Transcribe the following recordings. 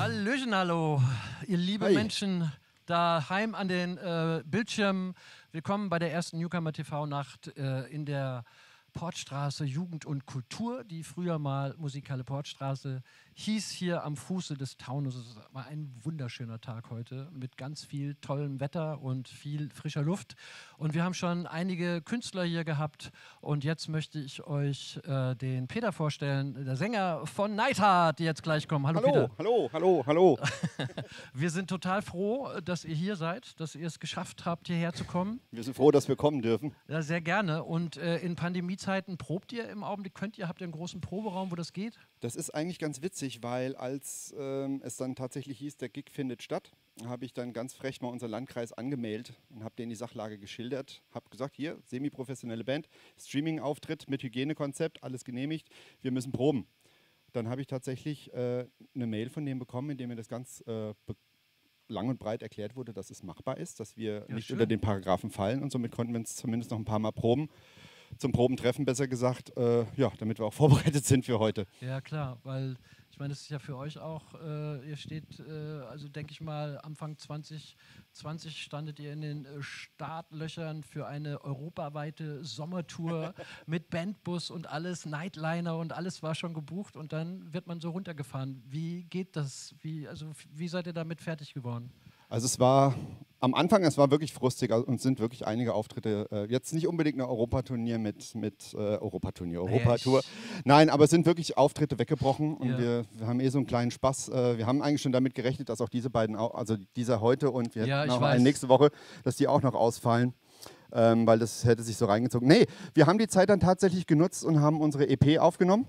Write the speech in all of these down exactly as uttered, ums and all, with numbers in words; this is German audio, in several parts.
Hallöchen, hallo, ihr liebe Hi. Menschen daheim an den äh, Bildschirmen. Willkommen bei der ersten Newcomer T V-Nacht äh, in der Portstraße Jugend und Kultur, die früher mal Musikhalle Portstraße hieß, hier am Fuße des Taunus. Es war ein wunderschöner Tag heute mit ganz viel tollem Wetter und viel frischer Luft. Und wir haben schon einige Künstler hier gehabt. Und jetzt möchte ich euch äh, den Peter vorstellen, der Sänger von Neidhardt, die jetzt gleich kommen. Hallo, Hallo, Peter. hallo, hallo, hallo. Wir sind total froh, dass ihr hier seid, dass ihr es geschafft habt, hierher zu kommen. Wir sind froh, dass wir kommen dürfen. Ja, sehr gerne. Und äh, in Pandemiezeiten probt ihr im Augenblick? Könnt ihr, habt ihr einen großen Proberaum, wo das geht? Das ist eigentlich ganz witzig, weil als ähm, es dann tatsächlich hieß, der Gig findet statt, habe ich dann ganz frech mal unseren Landkreis angemeldet und habe denen die Sachlage geschildert. Habe gesagt, hier, semi-professionelle Band, Streaming-Auftritt mit Hygienekonzept, alles genehmigt, wir müssen proben. Dann habe ich tatsächlich äh, eine Mail von denen bekommen, in der mir das ganz äh, lang und breit erklärt wurde, dass es machbar ist, dass wir Ja, nicht schön. unter den Paragraphen fallen und somit konnten wir uns zumindest noch ein paar Mal proben. Zum Probentreffen besser gesagt, äh, ja, damit wir auch vorbereitet sind für heute. Ja, klar, weil ich meine, das ist ja für euch auch, äh, ihr steht, äh, also denke ich mal, Anfang zwanzig zwanzig standet ihr in den äh, Startlöchern für eine europaweite Sommertour mit Bandbus und alles, Nightliner und alles war schon gebucht und dann wird man so runtergefahren. Wie geht das? Wie, also, wie seid ihr damit fertig geworden? Also es war am Anfang, es war wirklich frustig, also uns sind wirklich einige Auftritte, äh, jetzt nicht unbedingt eine Europaturnier mit, mit äh, Europaturnier, Europatour. Nein, aber es sind wirklich Auftritte weggebrochen und Ja. wir, wir haben eh so einen kleinen Spaß. Äh, wir haben eigentlich schon damit gerechnet, dass auch diese beiden, au- also dieser heute und wir Ja, hätten ich auch weiß. einen nächste Woche, dass die auch noch ausfallen. Ähm, weil das hätte sich so reingezogen. Nee, wir haben die Zeit dann tatsächlich genutzt und haben unsere E P aufgenommen,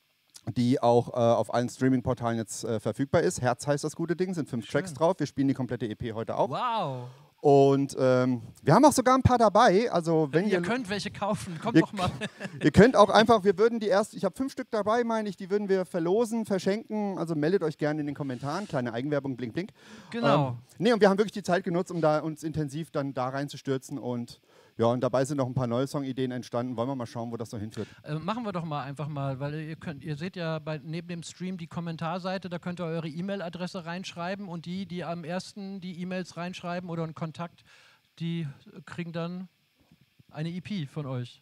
die auch äh, auf allen Streaming-Portalen jetzt äh, verfügbar ist. Herz heißt das gute Ding, sind fünf Schön. Tracks drauf. Wir spielen die komplette E P heute auch. Wow! Und ähm, wir haben auch sogar ein paar dabei. Also wenn ihr ihr, könnt welche kaufen, kommt ihr, doch mal. ihr könnt auch einfach, wir würden die erst, ich habe fünf Stück dabei, meine ich, die würden wir verlosen, verschenken. Also meldet euch gerne in den Kommentaren. Kleine Eigenwerbung, blink, blink. Genau. Ähm, nee, und wir haben wirklich die Zeit genutzt, um da uns intensiv dann da reinzustürzen und ja, und dabei sind noch ein paar neue Songideen entstanden. Wollen wir mal schauen, wo das noch hinführt. Äh, machen wir doch mal einfach mal, weil ihr könnt, ihr seht ja bei, neben dem Stream die Kommentarseite, da könnt ihr eure E-Mail-Adresse reinschreiben und die, die am ersten die E-Mails reinschreiben oder einen Kontakt, die kriegen dann eine E P von euch.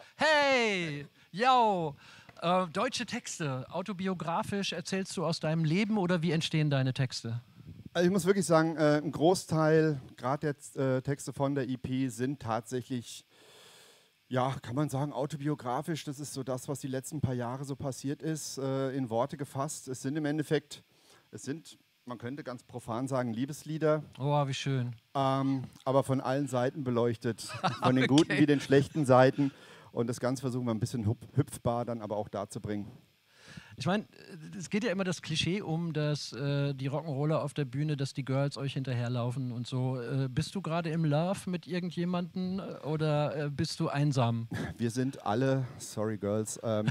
Hey, yo, äh, deutsche Texte, autobiografisch erzählst du aus deinem Leben oder wie entstehen deine Texte? Also ich muss wirklich sagen, äh, ein Großteil, gerade jetzt äh, Texte von der E P, sind tatsächlich, ja, kann man sagen, autobiografisch. Das ist so das, was die letzten paar Jahre so passiert ist, äh, in Worte gefasst. Es sind im Endeffekt, es sind, man könnte ganz profan sagen, Liebeslieder, Oh, wie schön. ähm, aber von allen Seiten beleuchtet, von den guten wie den schlechten Seiten. Und das Ganze versuchen wir ein bisschen hüp- hüpfbar dann aber auch darzubringen. Ich meine, es geht ja immer das Klischee um, dass äh, die Rock'n'Roller auf der Bühne, dass die Girls euch hinterherlaufen und so. Äh, bist du gerade im Love mit irgendjemandem äh, oder äh, bist du einsam? Wir sind alle, sorry Girls, ähm,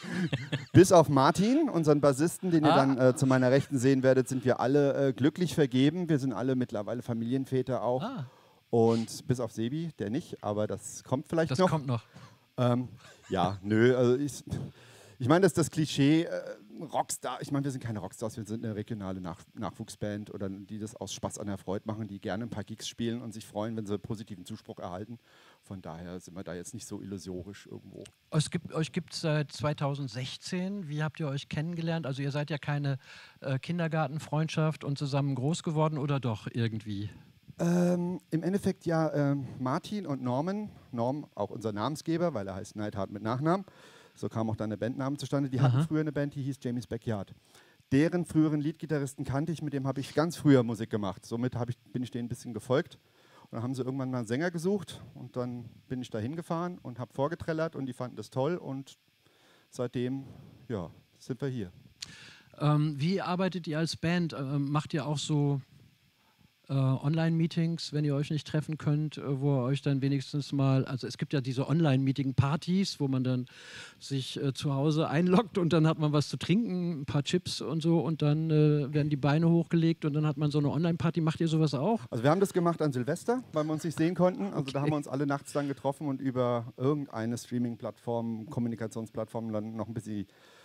bis auf Martin, unseren Bassisten, den ihr Ah. dann äh, zu meiner Rechten sehen werdet, sind wir alle äh, glücklich vergeben. Wir sind alle mittlerweile Familienväter auch. Ah, Und bis auf Sebi, der nicht, aber das kommt vielleicht das noch. kommt noch. Ähm, ja, nö, also ich, ich meine, das ist das Klischee, äh, Rockstar, ich meine, wir sind keine Rockstars, wir sind eine regionale Nach Nachwuchsband oder die das aus Spaß an der Freude machen, die gerne ein paar Gigs spielen und sich freuen, wenn sie positiven Zuspruch erhalten. Von daher sind wir da jetzt nicht so illusorisch irgendwo. Es gibt, euch gibt es seit zweitausendsechzehn. Wie habt ihr euch kennengelernt? Also ihr seid ja keine äh, Kindergartenfreundschaft und zusammen groß geworden oder doch irgendwie? Ähm, Im Endeffekt ja ähm, Martin und Norman, Norm auch unser Namensgeber, weil er heißt Neidhardt mit Nachnamen. So kam auch dann der Bandname zustande. Die hatten Aha. früher eine Band, die hieß Jamie's Backyard. Deren früheren Leadgitarristen kannte ich, mit dem habe ich ganz früher Musik gemacht. Somit hab ich, bin ich denen ein bisschen gefolgt. Und dann haben sie irgendwann mal einen Sänger gesucht und dann bin ich da hingefahren und habe vorgetrellert und die fanden das toll und seitdem, ja, sind wir hier. Ähm, wie arbeitet ihr als Band? Ähm, macht ihr auch so äh, Online-Meetings, wenn ihr euch nicht treffen könnt, äh, wo ihr euch dann wenigstens mal, also es gibt ja diese Online-Meeting-Partys, wo man dann sich äh, zu Hause einloggt und dann hat man was zu trinken, ein paar Chips und so und dann äh, werden die Beine hochgelegt und dann hat man so eine Online-Party. Macht ihr sowas auch? Also wir haben das gemacht an Silvester, weil wir uns nicht sehen konnten. Also Okay. da haben wir uns alle nachts dann getroffen und über irgendeine Streaming-Plattform, Kommunikationsplattform dann noch ein bisschen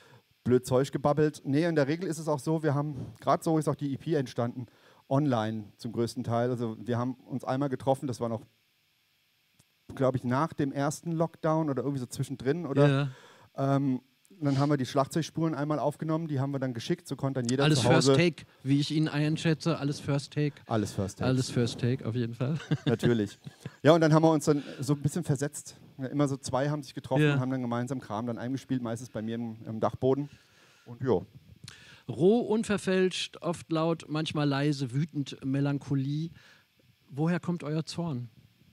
blöd Zeug gebabbelt. Nee, in der Regel ist es auch so, wir haben, gerade so ist auch die E P entstanden, online zum größten Teil. Also wir haben uns einmal getroffen, das war noch, glaube ich, nach dem ersten Lockdown oder irgendwie so zwischendrin. Oder, yeah. ähm, dann haben wir die Schlagzeugspuren einmal aufgenommen, die haben wir dann geschickt, so konnte dann jeder alles zu Hause... First Take, wie ich ihn einschätze, alles First Take. Alles First Take. Alles First Take, auf jeden Fall. Natürlich. Ja, und dann haben wir uns dann so ein bisschen versetzt. Ja, immer so zwei haben sich getroffen ja. und haben dann gemeinsam Kram dann eingespielt, meistens bei mir im, im Dachboden. Und ja. Roh, unverfälscht, oft laut, manchmal leise, wütend, Melancholie. Woher kommt euer Zorn?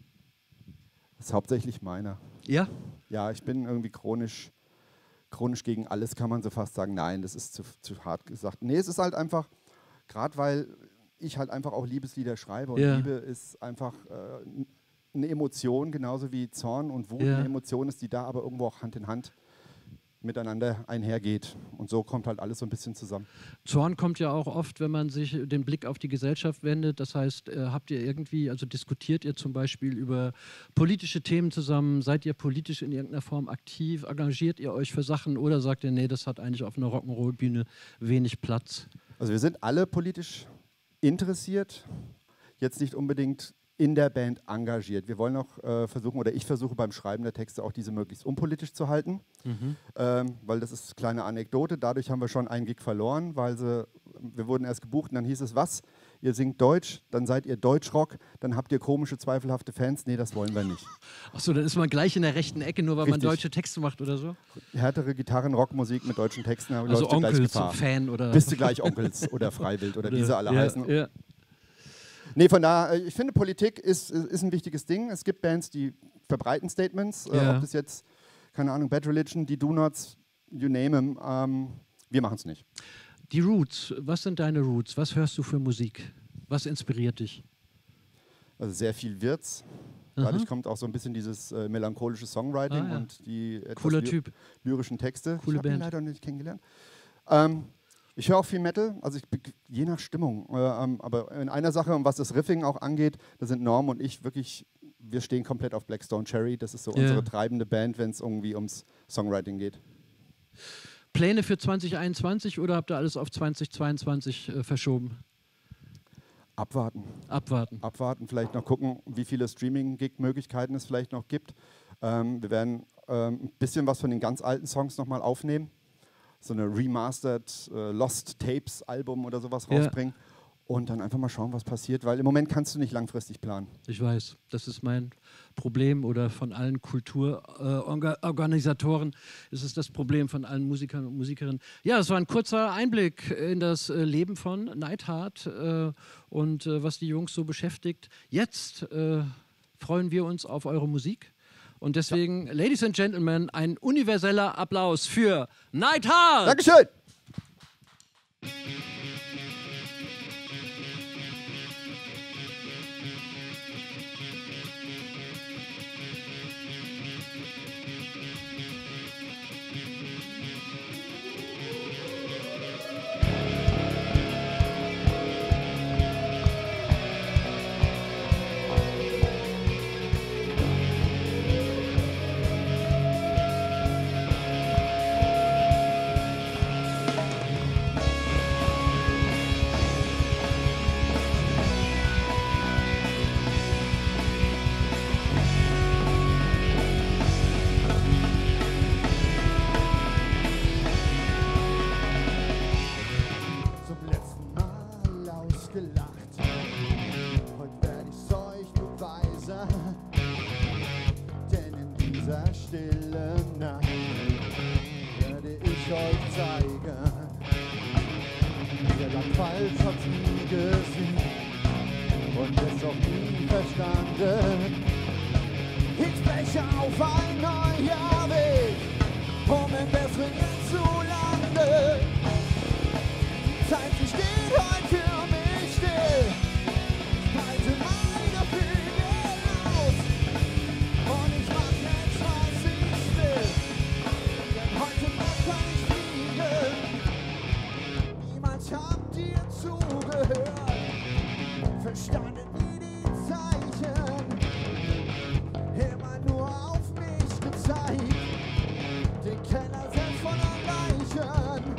Das ist hauptsächlich meiner. Ja? Ja, ich bin irgendwie chronisch, chronisch gegen alles, kann man so fast sagen. Nein, das ist zu, zu hart gesagt. Nee, es ist halt einfach, gerade weil ich halt einfach auch Liebeslieder schreibe und ja. Liebe ist einfach äh, eine Emotion, genauso wie Zorn und Wut ja. eine Emotion ist, die da aber irgendwo auch Hand in Hand miteinander einhergeht. Und so kommt halt alles so ein bisschen zusammen. Zorn kommt ja auch oft, wenn man sich den Blick auf die Gesellschaft wendet. Das heißt, äh, habt ihr irgendwie, also diskutiert ihr zum Beispiel über politische Themen zusammen? Seid ihr politisch in irgendeiner Form aktiv? Engagiert ihr euch für Sachen oder sagt ihr, nee, das hat eigentlich auf einer Rock'n'Roll-Bühne wenig Platz? Also wir sind alle politisch interessiert, jetzt nicht unbedingt in der Band engagiert. Wir wollen auch äh, versuchen, oder ich versuche beim Schreiben der Texte auch diese möglichst unpolitisch zu halten, mhm. ähm, weil das ist eine kleine Anekdote. Dadurch haben wir schon einen Gig verloren, weil sie, wir wurden erst gebucht und dann hieß es, was, ihr singt Deutsch, dann seid ihr Deutschrock, dann habt ihr komische, zweifelhafte Fans. Nee, das wollen wir nicht. Achso, dann ist man gleich in der rechten Ecke, nur weil Richtig. man deutsche Texte macht oder so? Härtere Gitarren, Rockmusik mit deutschen Texten, also läufst du gleich Onkels, Gefahr. Fan oder... Bist du gleich Onkels oder Freiwild oder, oder wie sie alle ja, heißen. Ja. Nee, von daher, ich finde, Politik ist, ist ein wichtiges Ding. Es gibt Bands, die verbreiten Statements, ja. äh, ob das jetzt, keine Ahnung, Bad Religion, die Do-Nots, you name them. Ähm, wir machen es nicht. Die Roots, was sind deine Roots? Was hörst du für Musik? Was inspiriert dich? Also sehr viel Wirts. Dadurch kommt auch so ein bisschen dieses äh, melancholische Songwriting ah, ja. und die etwas Cooler ly Typ. lyrischen Texte. Coole ich habe ihn Band. leider nicht kennengelernt. Ähm, Ich höre auch viel Metal, also ich, je nach Stimmung. Äh, ähm, aber in einer Sache, um was das Riffing auch angeht, da sind Norm und ich wirklich, wir stehen komplett auf Black Stone Cherry. Das ist so yeah. unsere treibende Band, wenn es irgendwie ums Songwriting geht. Pläne für zwanzig einundzwanzig oder habt ihr alles auf zwanzig zweiundzwanzig äh, verschoben? Abwarten. Abwarten. Abwarten, vielleicht noch gucken, wie viele Streaming-Gig-Möglichkeiten es vielleicht noch gibt. Ähm, wir werden ähm, ein bisschen was von den ganz alten Songs nochmal aufnehmen. So eine Remastered äh, Lost Tapes Album oder sowas ja. rausbringen und dann einfach mal schauen, was passiert, weil im Moment kannst du nicht langfristig planen. Ich weiß, das ist mein Problem oder von allen Kulturorganisatoren äh, ist es das Problem von allen Musikern und Musikerinnen. Ja, es war ein kurzer Einblick in das äh, Leben von Neidhart äh, und äh, was die Jungs so beschäftigt. Jetzt äh, freuen wir uns auf eure Musik. Und deswegen, ja. Ladies and Gentlemen, ein universeller Applaus für Neidhart! Dankeschön! Den Keller selbst voller Leichen.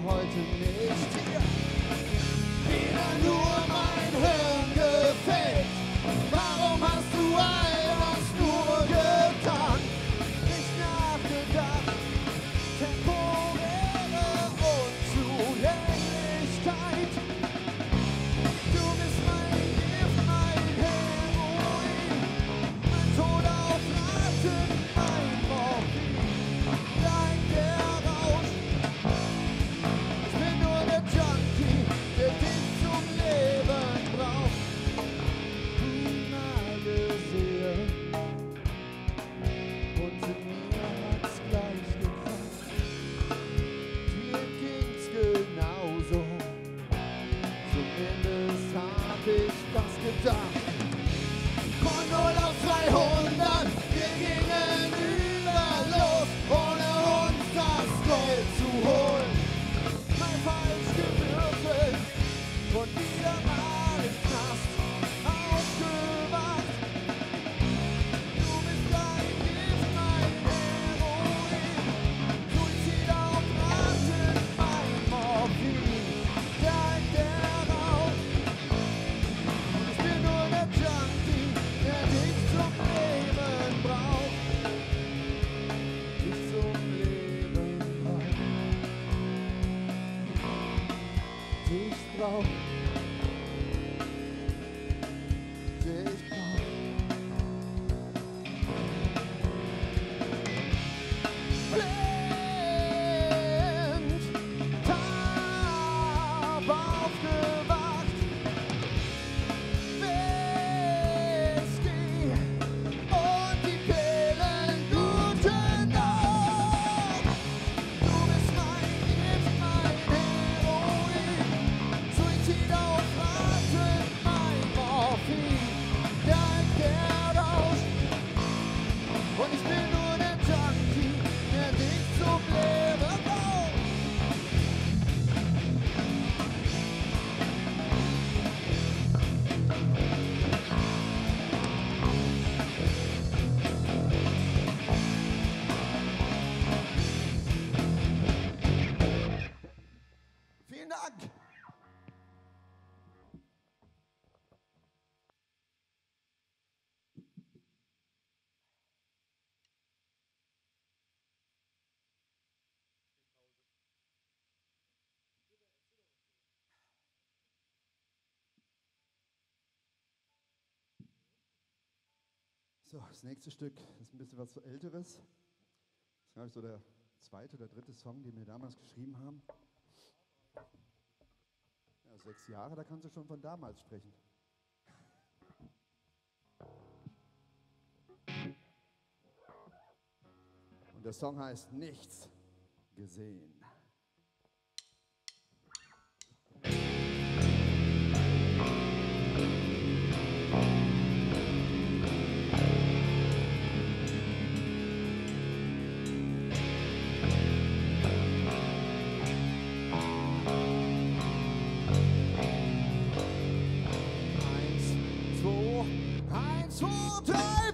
heute nicht hier. Wieder nur mein Hirn gefällt. Warum hast du all das nur getan? Nicht nachgedacht, temporäre Unzulänglichkeit. Du bist mein Gift, mein Heroin, mein Tod auf Raten, mein Morphin, dein der Rausch. Ich bin nur der Junkie, der dich zum Leben braucht. Mal gesehen und in mir hat's gleich gekracht. Dir ging's genauso, zumindest hab ich das gedacht. Von null auf zweihundert, wir gingen über los, ohne uns das Geld zu holen. Mal falsch gewürfelt und wieder mal im Knast aufgewacht. Du bist ein Gift, mein Heroin, Suizid auf Raten, mein Morphin, dein der Rausch. Und ich bin nur der Junkie, der dich zum Leben braucht. Dich zum Leben braucht. Dich braucht. Dich braucht. Blind, taub aufgewacht. Whisky und die Pillen, gute Nacht. Du bist mein Gift, mein Heroin, Suizid auf Raten, mein Morphin, dein der Rausch. Und ich bin nur der Junkie, der dich zum Leben braucht. Vielen Dank. So, das nächste Stück ist ein bisschen was Älteres. Das ist, glaube ich, so der zweite oder dritte Song, den wir damals geschrieben haben. Ja, sechs Jahre, da kannst du schon von damals sprechen. Und der Song heißt Nichts gesehen. Eins, zwei, eins, zwei, drei.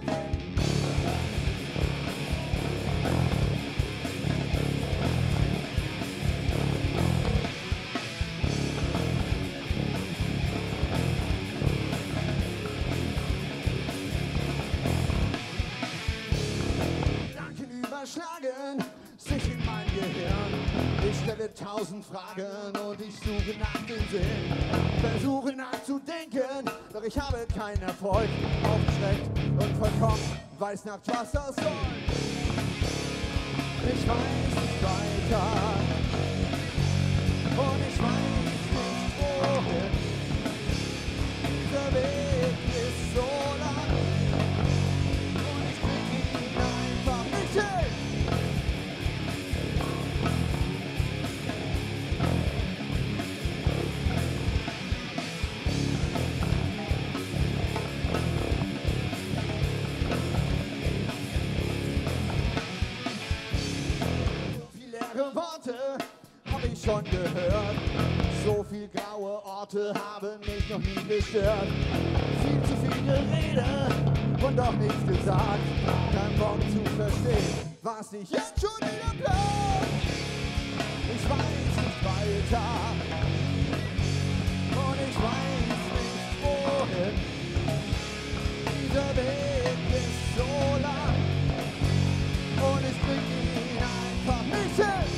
Gedanken überschlagen sich in mein Gehirn. Ich stelle tausend Fragen und ich suche nach dem Sinn. Versuche nachzudenken, doch ich habe keinen Erfolg. Aufgeschreckt und vollkommen weiß nach was das soll. Ich weiß nicht weiter und ich weiß nicht wohin. Dieser Weg ist so lang und ich krieg ihn einfach nicht hin. Viele leere Worte habe ich schon gehört. So viel graue Orte haben mich noch nie gestört. Viel zu viel Gerede und doch nichts gesagt. Kein Bock zu verstehen, was ich jetzt schon wieder plan. Ich weiß nicht weiter. weiter. Und ich weiß nicht wohin. Dieser Weg ist so lang. Und ich krieg ihn einfach nicht hin.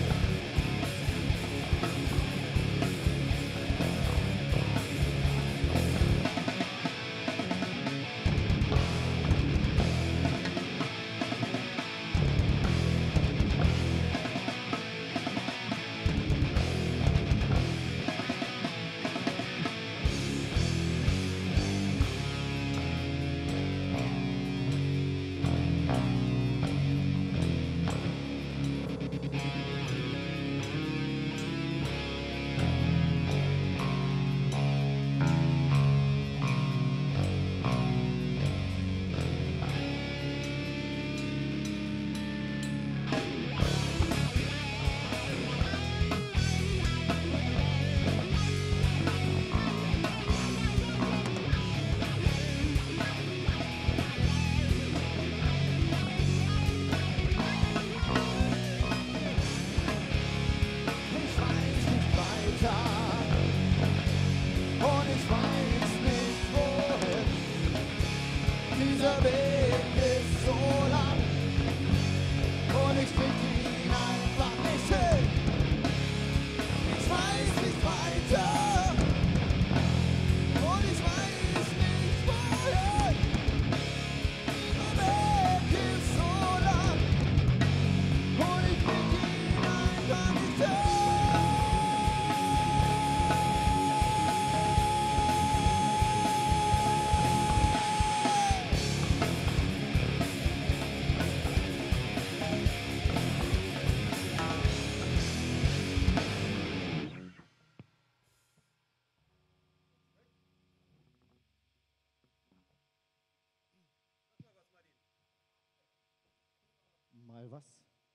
Mal was.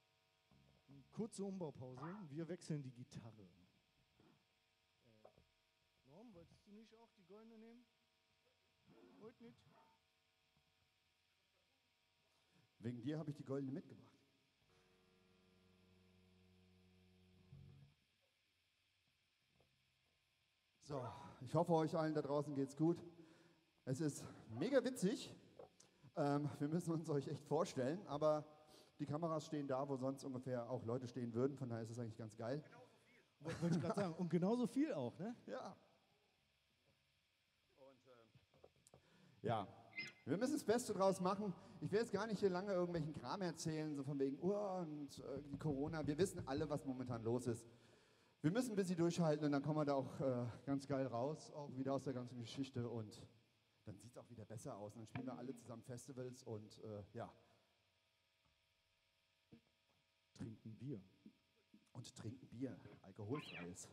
Kurze Umbaupause. Wir wechseln die Gitarre. Äh, Norm, wolltest du nicht auch die goldene nehmen? Heute nicht? Wegen dir habe ich die goldene mitgebracht. So, ich hoffe, euch allen da draußen geht's gut. Es ist mega witzig. Ähm, wir müssen uns euch echt vorstellen, aber die Kameras stehen da, wo sonst ungefähr auch Leute stehen würden. Von daher ist es eigentlich ganz geil. Wollte ich gerade sagen. Und genauso viel auch, ne? Ja. Und äh, ja, wir müssen das Beste draus machen. Ich will jetzt gar nicht hier lange irgendwelchen Kram erzählen, so von wegen, oh, und äh, die Corona. Wir wissen alle, was momentan los ist. Wir müssen ein bisschen durchhalten und dann kommen wir da auch äh, ganz geil raus, auch wieder aus der ganzen Geschichte. Und dann sieht es auch wieder besser aus. Und dann spielen wir alle zusammen Festivals und äh, ja. Trinken Bier. Und trinken Bier, alkoholfreies.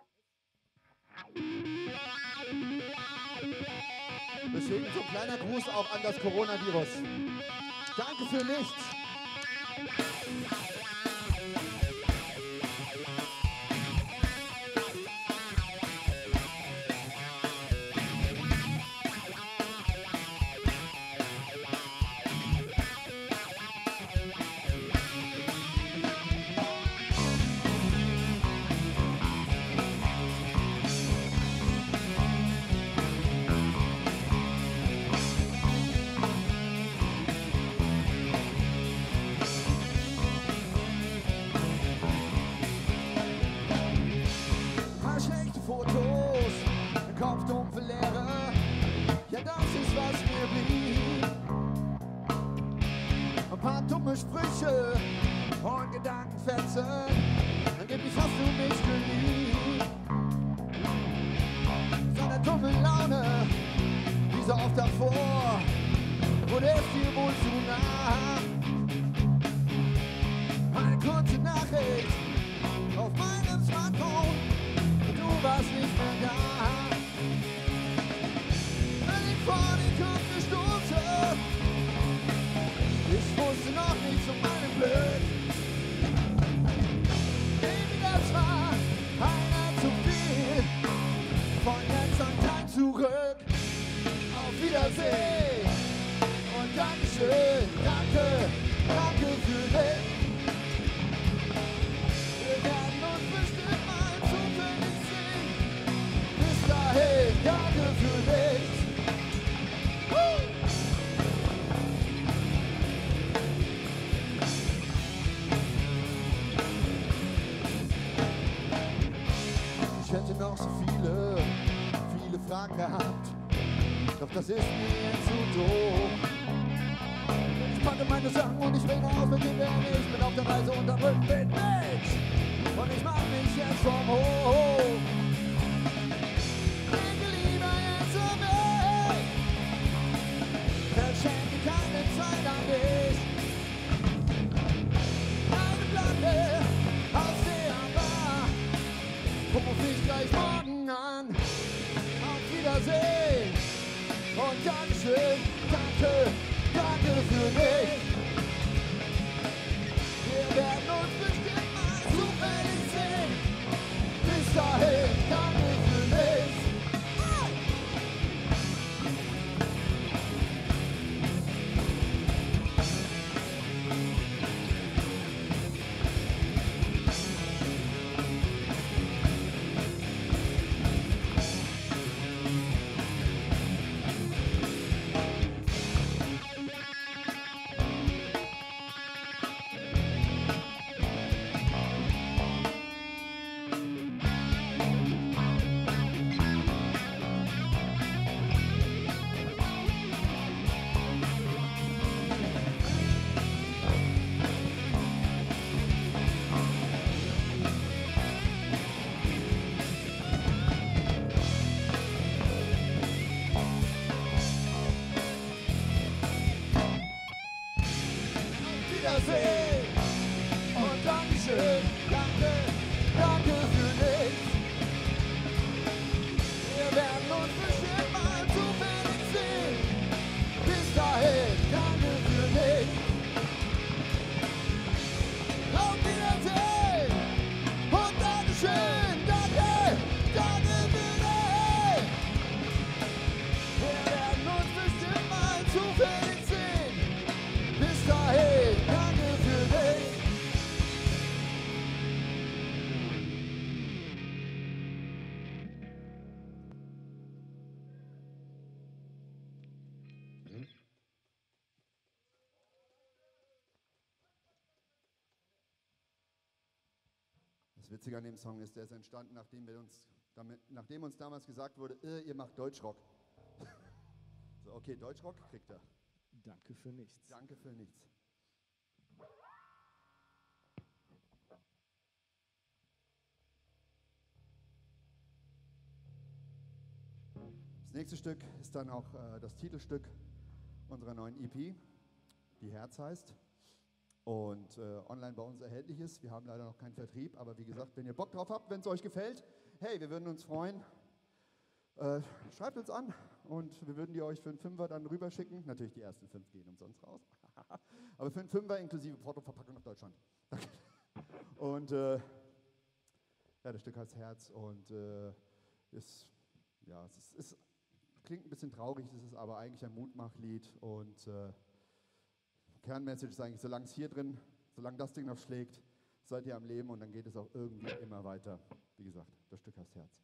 Deswegen so ein kleiner Gruß auch an das Coronavirus. Danke für nichts. danke für nichts. Ich hätte noch so viele, viele Fragen gehabt, doch das ist mir zu doof. Ich packe meine Sachen und ich will nach Hause gehen, denn ich bin auf der Reise und am Rückweg mit. Und ich mach mich jetzt vom Hof. Denke lieber jetzt an mich. Verschenke keine Zeit an dich. Eine Platte aus der Bar. Guck ruf ich gleich morgen an. Auf Wiedersehen. Und Dankeschön, danke, danke für mich. Wir werden uns bestimmt mal zufällig sehen. Bis dahin, danke für mich. Wiedersehen und Dankeschön, danke, danke für nichts. Wir werden uns bestimmt mal zufällig sehen. Bis dahin, danke für nichts. Auf Wiedersehen und Dankeschön, danke, danke für nichts. Wir werden uns bestimmt mal zufällig sehen. Bis dahin, danke für dich. Das Witzige an dem Song ist, der ist entstanden, nachdem, wir uns, damit, nachdem uns damals gesagt wurde, äh, ihr macht Deutschrock. So, okay, Deutschrock kriegt er. Danke für nichts. Danke für nichts. Das nächste Stück ist dann auch äh, das Titelstück unserer neuen E P, die Herz heißt und äh, online bei uns erhältlich ist. Wir haben leider noch keinen Vertrieb, aber wie gesagt, wenn ihr Bock drauf habt, wenn es euch gefällt, hey, wir würden uns freuen. Äh, schreibt uns an und wir würden die euch für einen Fünfer dann rüberschicken. Natürlich die ersten fünf gehen umsonst raus. Aber für einen Fünfer inklusive Portoverpackung nach Deutschland. Und äh, ja, das Stück heißt Herz und äh, ist, ja, es ist, ist, klingt ein bisschen traurig, es ist aber eigentlich ein Mutmachlied und äh, Kernmessage ist eigentlich, solange es hier drin, solange das Ding noch schlägt, seid ihr am Leben und dann geht es auch irgendwie immer weiter. Wie gesagt, das Stück heißt Herz.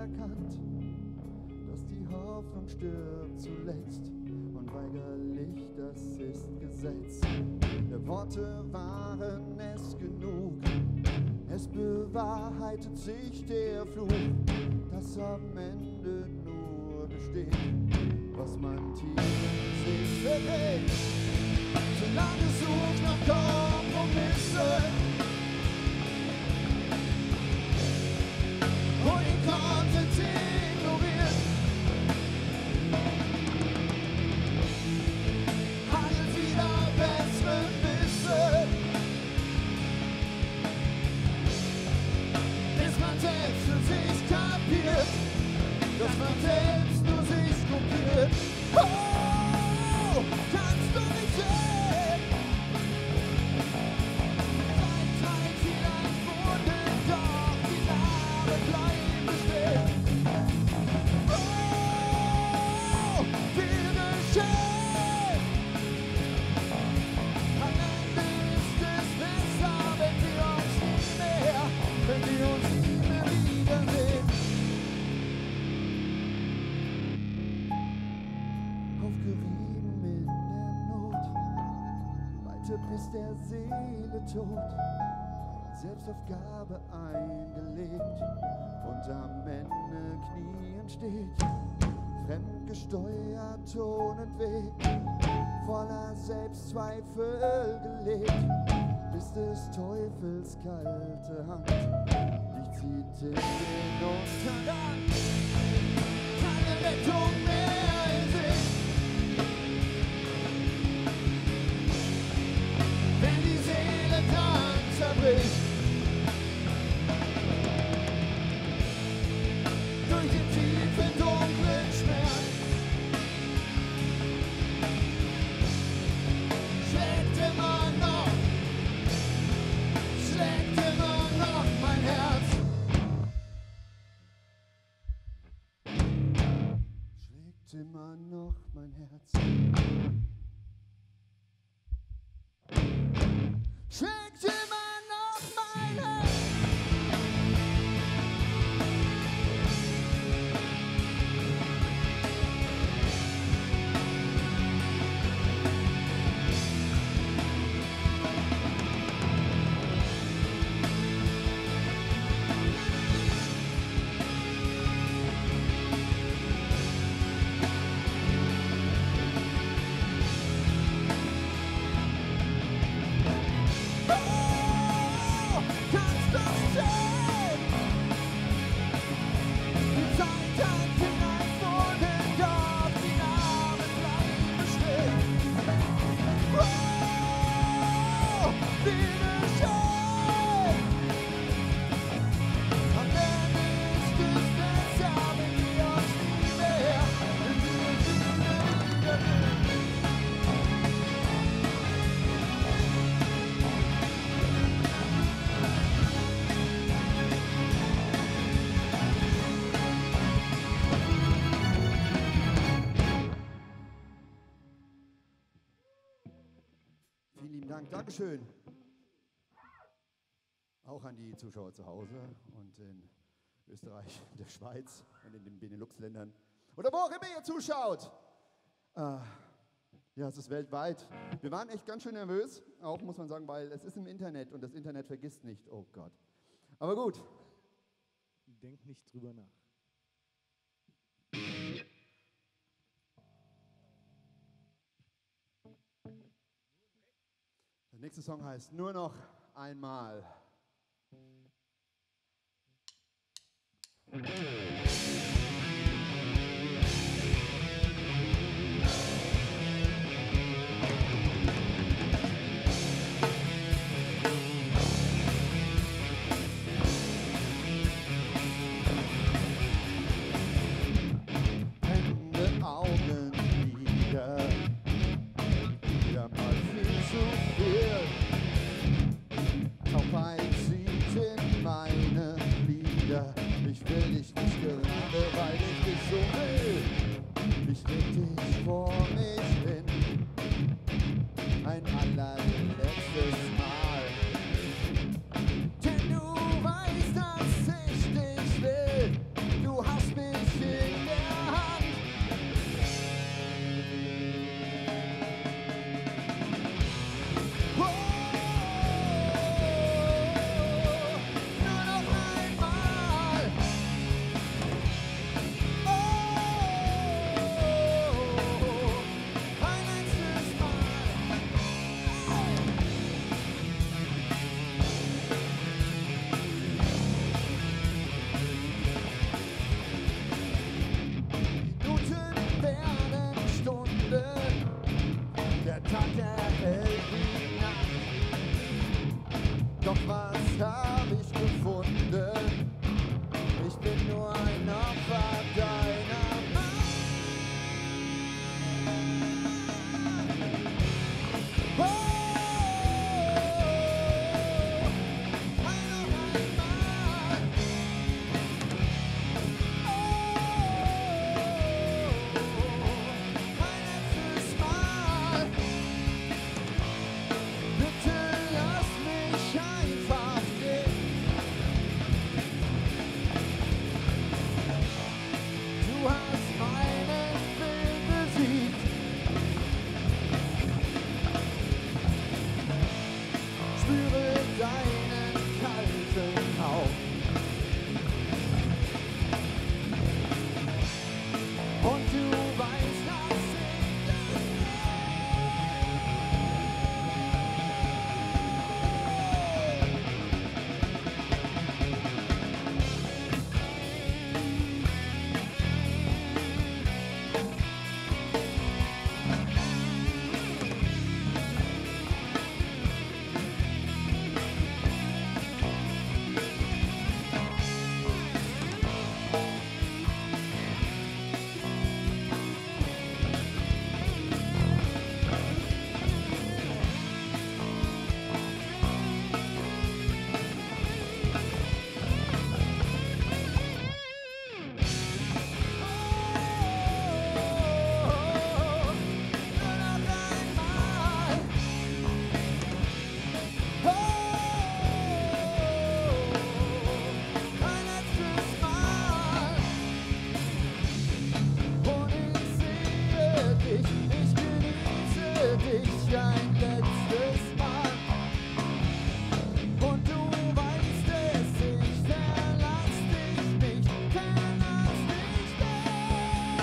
Stirbt zuletzt und weigerlich das ist Gesetz. Der Worte waren es genug. Es bewahrheitet sich der Fluch, dass am Ende nur besteht, was man tief in sich verrät. Solange sucht nach Kompromissen und den Content ignoriert, handelt wieder besseren Wissen, bis man selbst für sich kapiert, dass man selbst nur sich kopiert. Oh, kannst du nicht sehen? Zeit teilt vielleicht Wunden, doch die Narbe bleibt bestehen. Oh, bitte schön. Am Ende ist es besser, wenn wir uns nie mehr, wenn wir uns nie mehr wiedersehen. Aufgerieben in der Not, weiter bis der Seele tot, Selbstaufgabe eingelegt und am Ende knien steht, fremdgesteuert Ton und Weg, voller Selbstzweifel gelebt, bis des Teufels kalte Hand dich zieht in den Untergang. Keine Rettung mehr in Sicht, wenn die Seele dann zerbricht. Durch den tiefen, dunklen Schmerz schlägt immer noch, schlägt immer noch mein Herz. Schlägt immer noch mein Herz. Schlägt immer noch mein Herz. Oh, kannst du sehen? Die Zeit hat vielleicht Wunden, doch die Narben bleiben bestehen. Oh, bitte schön. Am Ende ist es besser, wenn wir uns nie mehr, wenn wir uns nie mehr wiedersehen. Vielen lieben Dank, Dankeschön. Auch an die Zuschauer zu Hause und in Österreich, der Schweiz und in den Benelux-Ländern oder wo auch immer ihr zuschaut. Äh, ja, es ist weltweit. Wir waren echt ganz schön nervös, auch muss man sagen, weil es ist im Internet und das Internet vergisst nicht. Oh Gott. Aber gut. Denk nicht drüber nach. Der nächste Song heißt Nur noch einmal. Hände, Augen, Lieder, wieder mal viel zu viel. Taubheit zieht in meine Lieder. Ich will dich nicht gerade, weil ich dich so will. Ich leg dich vor mich hin, ein allerletztes Mal. Denn du weißt, dass ich dich will. Du hast mich in der Hand. Der Tag, der hält die Nacht. Doch was hab ich gefunden? Ich bin nur ein Opfer deiner Macht. Oh, noch einmal. Oh, ein letztes Mal. Bitte lass mich einfach gehen. Du hast meinen Willen besiegt. Spüre deinen kalten Hauch. Und du weißt, dass ich das ein letztes Mal. Und du weißt es, ich verlass dich nicht, verlass dich nicht.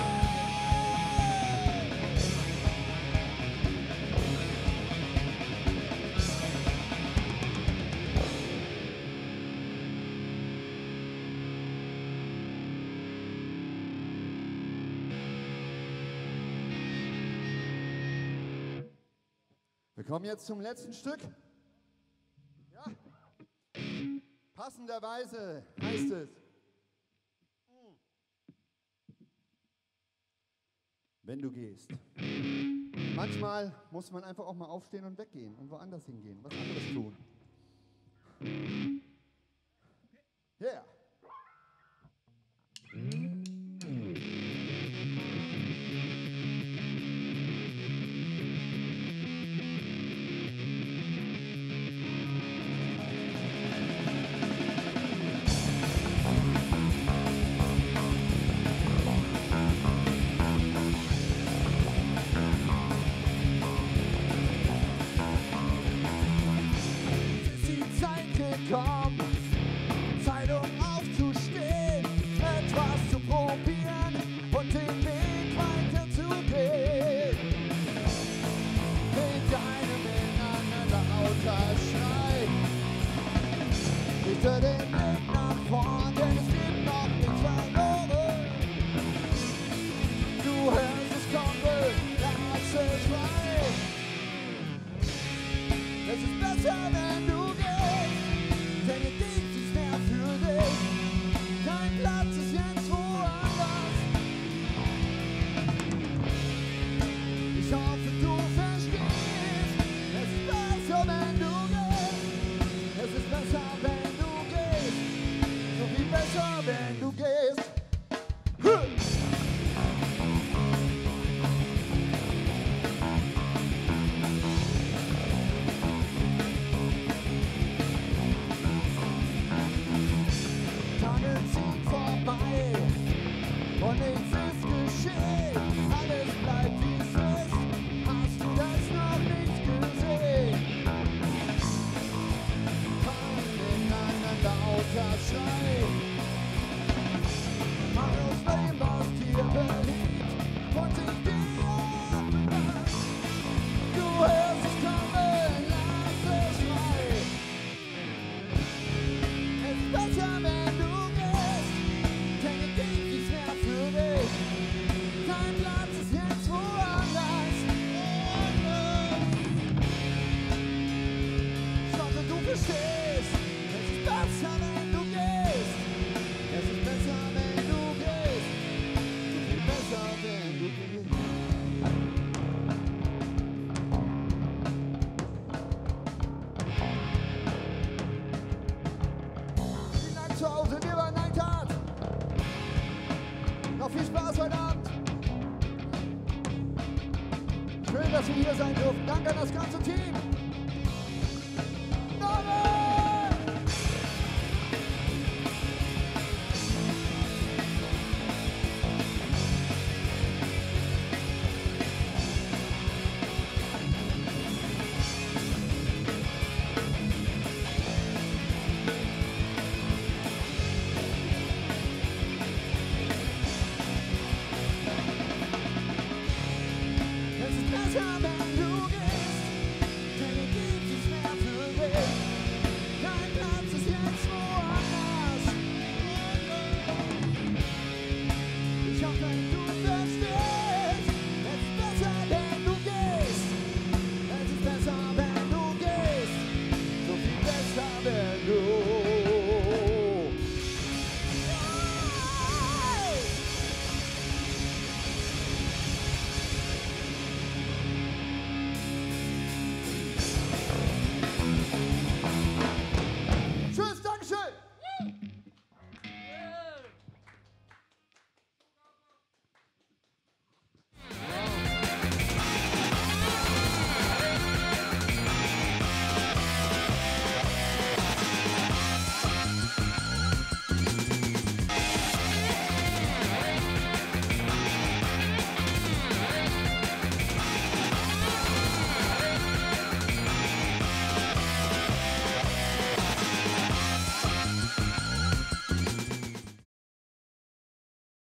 Wir kommen jetzt zum letzten Stück. Ja. Passenderweise heißt es. Wenn du gehst. Manchmal muss man einfach auch mal aufstehen und weggehen und woanders hingehen, was anderes tun. Yeah. Komm, Zeit um aufzustehen, etwas zu probieren und den Weg weiterzugehen. Mit einem ineinander lauter Schrei, richte den Weg nach vorn, denn es gibt noch nichts verloren. Du hörst es kommen, lass es schreien. Es ist besser, wenn du denn ihr Ding ist mehr für dich. Dein Platz ist jetzt woanders. Ich hoffe, du verstehst. Es ist besser, wenn du gehst. Es ist besser, wenn du gehst. So viel besser, wenn du gehst. Huh. Und nichts ist geschehen, alles bleibt wie es ist. Hast du das noch nicht gesehen? Kein ineinander lauter Schrei. Mach aus dem, was dir beliebt und ich dir abmacht. Du hörst es kommen, lass es schreien. Es ist besser, wenn du gehst, denn es gibt nichts mehr für dich. Dein Platz ist jetzt woanders. Schön, dass wir hier sein durften. Danke an das ganze Team. Norman! Es ist besser, wenn